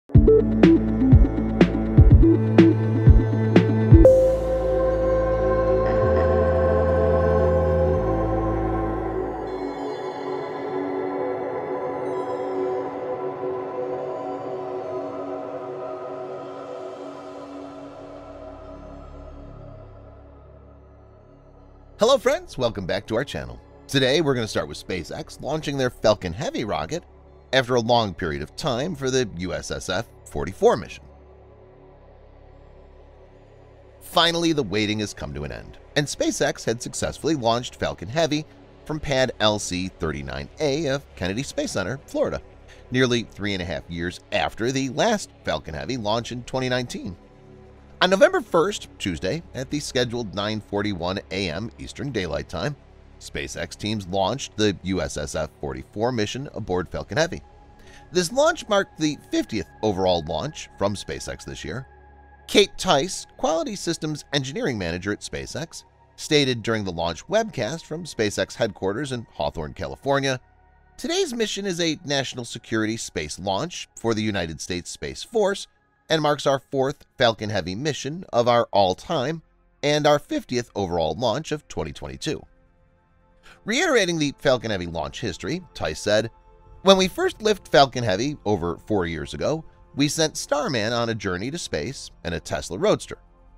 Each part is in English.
Hello friends, welcome back to our channel. Today we're going to start with SpaceX launching their Falcon Heavy rocket after a long period of time for the USSF-44 mission. Finally, the waiting has come to an end, and SpaceX had successfully launched Falcon Heavy from pad LC-39A of Kennedy Space Center, Florida, nearly 3.5 years after the last Falcon Heavy launch in 2019. On November 1st, Tuesday, at the scheduled 9:41 a.m. Eastern Daylight Time, SpaceX teams launched the USSF-44 mission aboard Falcon Heavy. This launch marked the 50th overall launch from SpaceX this year. Kate Tice, Quality Systems Engineering Manager at SpaceX, stated during the launch webcast from SpaceX headquarters in Hawthorne, California, "Today's mission is a national security space launch for the United States Space Force and marks our 4th Falcon Heavy mission of our all-time and our 50th overall launch of 2022. Reiterating the Falcon Heavy launch history, Tice said, "When we first lifted Falcon Heavy over 4 years ago, we sent Starman on a journey to space and a Tesla Roadster.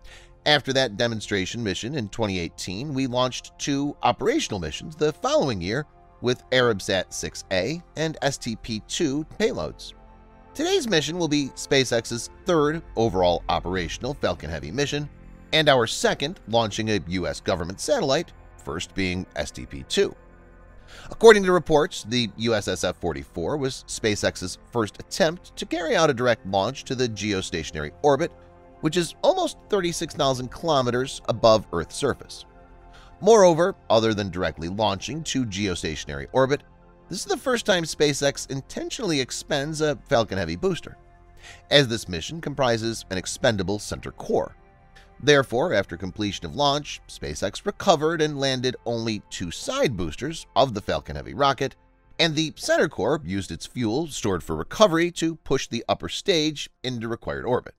After that demonstration mission in 2018, we launched 2 operational missions the following year with Arabsat-6A and STP-2 payloads. Today's mission will be SpaceX's 3rd overall operational Falcon Heavy mission and our 2nd launching a U.S. government satellite, first being STP-2. According to reports, the USSF-44 was SpaceX's first attempt to carry out a direct launch to the geostationary orbit, which is almost 36,000 kilometers above Earth's surface. Moreover, other than directly launching to geostationary orbit, this is the first time SpaceX intentionally expends a Falcon Heavy booster, as this mission comprises an expendable center core. Therefore, after completion of launch, SpaceX recovered and landed only 2 side boosters of the Falcon Heavy rocket, and the center core used its fuel stored for recovery to push the upper stage into required orbit.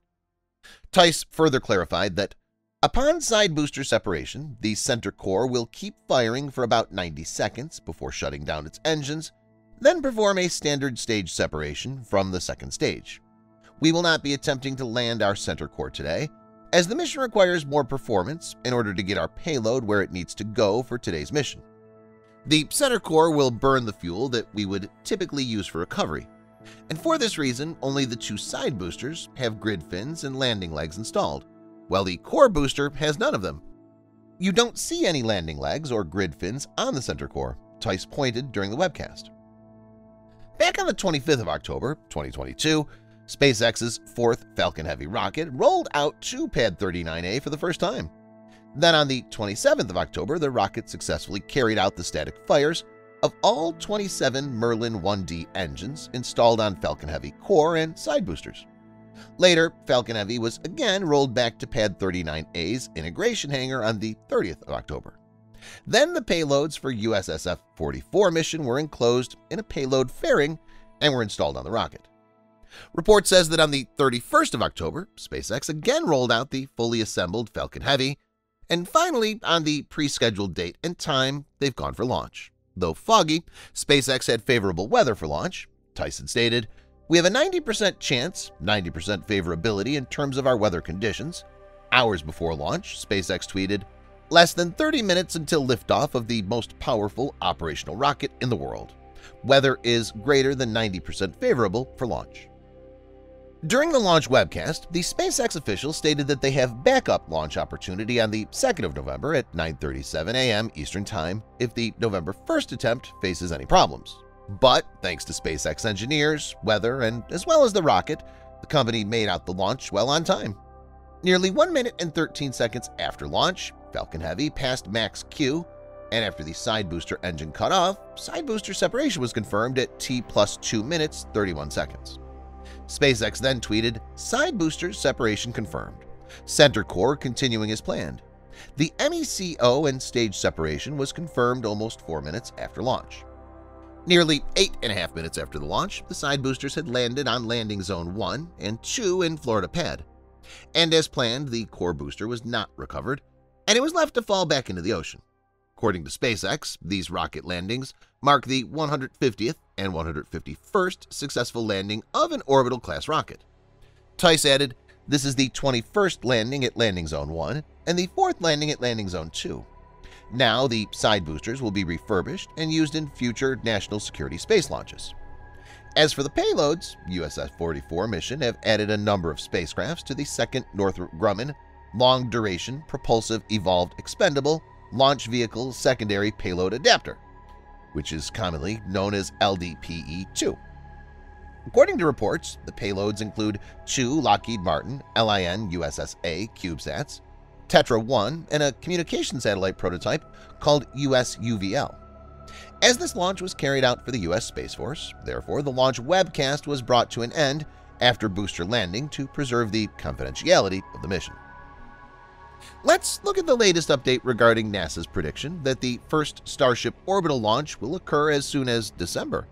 Tice further clarified that upon side booster separation, the center core will keep firing for about 90 seconds before shutting down its engines, then perform a standard stage separation from the second stage. We will not be attempting to land our center core today, as the mission requires more performance in order to get our payload where it needs to go for today's mission. The center core will burn the fuel that we would typically use for recovery, and for this reason, only the 2 side boosters have grid fins and landing legs installed, while the core booster has none of them. You don't see any landing legs or grid fins on the center core," Tice pointed during the webcast. Back on the 25th of October, 2022, SpaceX's 4th Falcon Heavy rocket rolled out to Pad 39A for the first time. Then on the 27th of October, the rocket successfully carried out the static fires of all 27 Merlin 1D engines installed on Falcon Heavy core and side boosters. Later, Falcon Heavy was again rolled back to Pad 39A's integration hangar on the 30th of October. Then the payloads for USSF-44 mission were enclosed in a payload fairing and were installed on the rocket. Report says that on the 31st of October, SpaceX again rolled out the fully assembled Falcon Heavy, and finally, on the pre-scheduled date and time, they've gone for launch. Though foggy, SpaceX had favorable weather for launch. Tyson stated, "We have a 90% chance, 90% favorability in terms of our weather conditions." Hours before launch, SpaceX tweeted, "Less than 30 minutes until liftoff of the most powerful operational rocket in the world. Weather is greater than 90% favorable for launch." During the launch webcast, the SpaceX officials stated that they have backup launch opportunity on the 2nd of November at 9:37 a.m. Eastern Time if the November 1st attempt faces any problems. But thanks to SpaceX engineers, weather, and as well as the rocket, the company made out the launch well on time. Nearly 1 minute and 13 seconds after launch, Falcon Heavy passed max Q, and after the side booster engine cut off, side booster separation was confirmed at T plus 2 minutes 31 seconds. SpaceX then tweeted, "Side booster separation confirmed. Center core continuing as planned." The MECO and stage separation was confirmed almost 4 minutes after launch. Nearly 8.5 minutes after the launch, the side boosters had landed on Landing Zone 1 and 2 in Florida pad. And as planned, the core booster was not recovered, and it was left to fall back into the ocean. According to SpaceX, these rocket landings mark the 150th and 151st successful landing of an orbital-class rocket. Tice added, "This is the 21st landing at Landing Zone 1 and the 4th landing at Landing Zone 2. Now the side boosters will be refurbished and used in future national security space launches." As for the payloads, USS-44 mission have added a number of spacecrafts to the second Northrop Grumman Long-Duration Propulsive Evolved Expendable Launch Vehicle Secondary Payload Adapter, which is commonly known as LDPE-2. According to reports, the payloads include 2 Lockheed Martin LIN-USSA CubeSats, Tetra-1, and a communication satellite prototype called USUVL. As this launch was carried out for the U.S. Space Force, therefore the launch webcast was brought to an end after booster landing to preserve the confidentiality of the mission. Let's look at the latest update regarding NASA's prediction that the first Starship Orbital launch will occur as soon as December.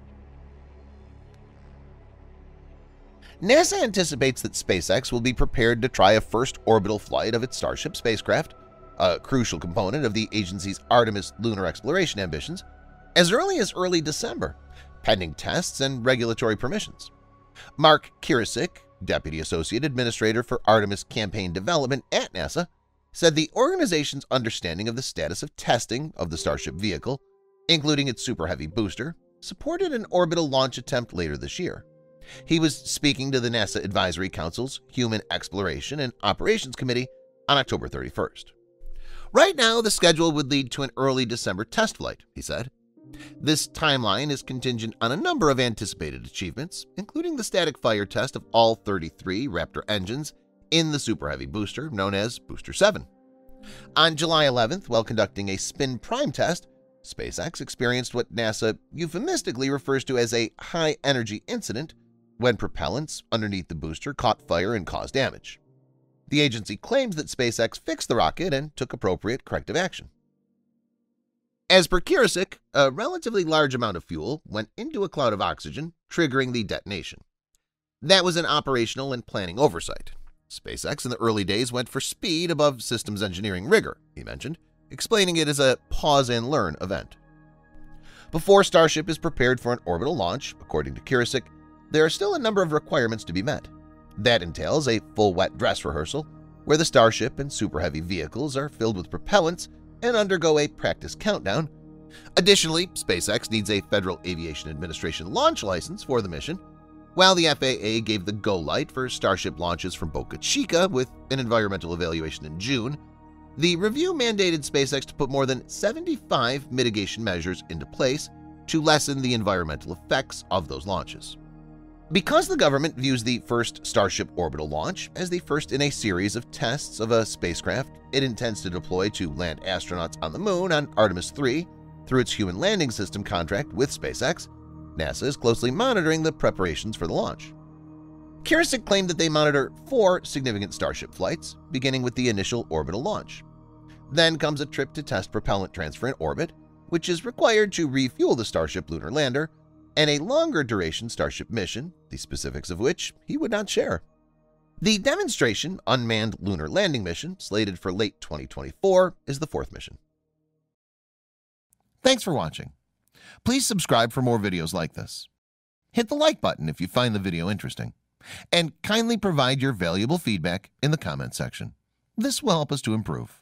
NASA anticipates that SpaceX will be prepared to try a first orbital flight of its Starship spacecraft, a crucial component of the agency's Artemis lunar exploration ambitions, as early as early December, pending tests and regulatory permissions. Mark Kirisick, Deputy Associate Administrator for Artemis Campaign Development at NASA, said the organization's understanding of the status of testing of the Starship vehicle, including its Super Heavy booster, supported an orbital launch attempt later this year. He was speaking to the NASA Advisory Council's Human Exploration and Operations Committee on October 31st. Right now, the schedule would lead to an early December test flight, he said. This timeline is contingent on a number of anticipated achievements, including the static fire test of all 33 Raptor engines in the Super Heavy booster known as Booster 7. On July 11th, while conducting a spin prime test, SpaceX experienced what NASA euphemistically refers to as a high-energy incident when propellants underneath the booster caught fire and caused damage. The agency claimed that SpaceX fixed the rocket and took appropriate corrective action. As per Kirisick, a relatively large amount of fuel went into a cloud of oxygen, triggering the detonation. That was an operational and planning oversight. SpaceX in the early days went for speed above systems engineering rigor, he mentioned, explaining it as a pause-and-learn event. Before Starship is prepared for an orbital launch, according to Kirisick, there are still a number of requirements to be met. That entails a full wet dress rehearsal, where the Starship and Super Heavy vehicles are filled with propellants and undergo a practice countdown. Additionally, SpaceX needs a Federal Aviation Administration launch license for the mission, while the FAA gave the go light for Starship launches from Boca Chica with an environmental evaluation in June. The review mandated SpaceX to put more than 75 mitigation measures into place to lessen the environmental effects of those launches. Because the government views the first Starship orbital launch as the first in a series of tests of a spacecraft it intends to deploy to land astronauts on the Moon on Artemis 3 through its Human Landing System contract with SpaceX, NASA is closely monitoring the preparations for the launch. Kirisick claimed that they monitor 4 significant Starship flights, beginning with the initial orbital launch. Then comes a trip to test propellant transfer in orbit, which is required to refuel the Starship lunar lander, and a longer-duration Starship mission, the specifics of which he would not share. The demonstration unmanned lunar landing mission, slated for late 2024, is the 4th mission. Thanks for watching. Please subscribe for more videos like this. Hit the like button if you find the video interesting, and kindly provide your valuable feedback in the comment section. This will help us to improve.